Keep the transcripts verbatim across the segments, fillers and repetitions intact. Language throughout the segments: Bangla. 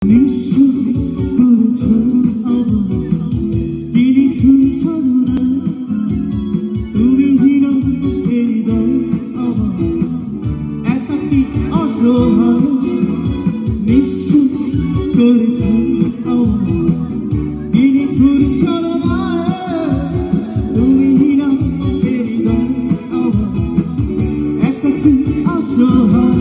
নিশ্চয় করেছ তিনি ছলনা তুমি হীন হৃদয় আমার একাকী অসহায় নিশ্চয় করেছ তিনি ছলনা তুমি হীন হৃদয় আমার একাকী অসহায়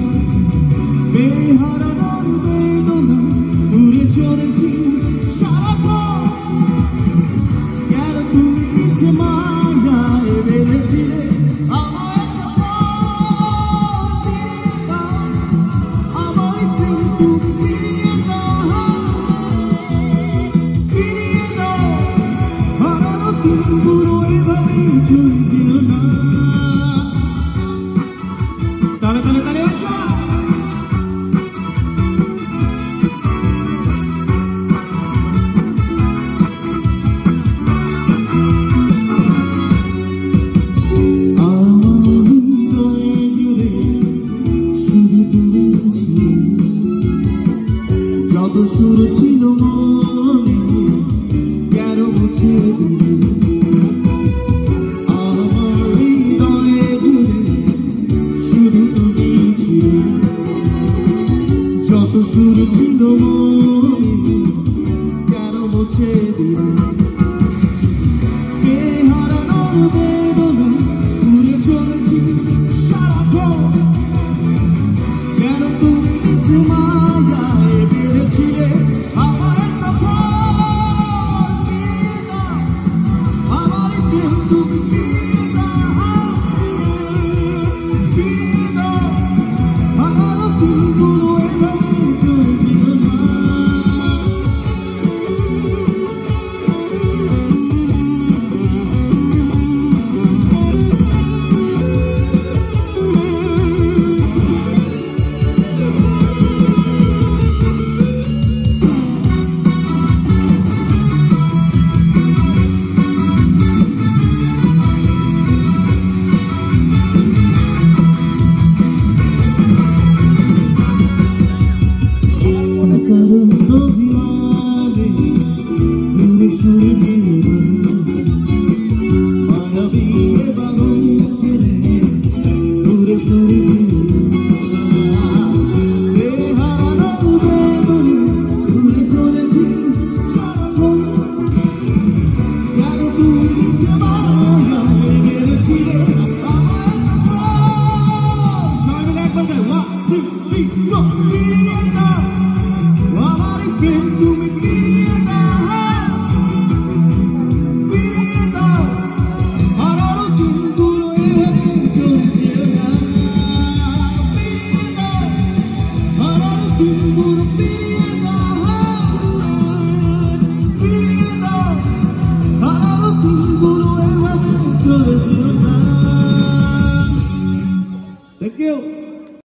বেহারানোর বেদনা উড়ে চলেছি সারাক্ষণ কেন তুমি পিছে মায়ায় বেঁধেছিলে আমায় আমার প্রেম তুমি ফিরিয়ে দাও ফিরিয়ে দাও হারানো দিনগুলো এভাবেই চলছিল না তালে তালে তালে আসা যত সুর ছিল মনে কেন মুছে দিলে আমার হৃদয়ে জুড়ে শুধু তুমি ছিলে যত সুর ছিল মনে কেন মুছে দিলে বেহারানোর বেদনা উড়ে চলেছি সারাক্ষণ কেন তুমি নিচে মায়ায় বেঁধেছিলে আমায় তখন ফিরিয়ে দাও আমার প্রেম তুমি ফিরিয়ে দাও ফিরিয়ে দাও হারানো দিনগুলো এভাবে চলছিল না One, two, three, go! Firiye daw, amari prem tumi firiye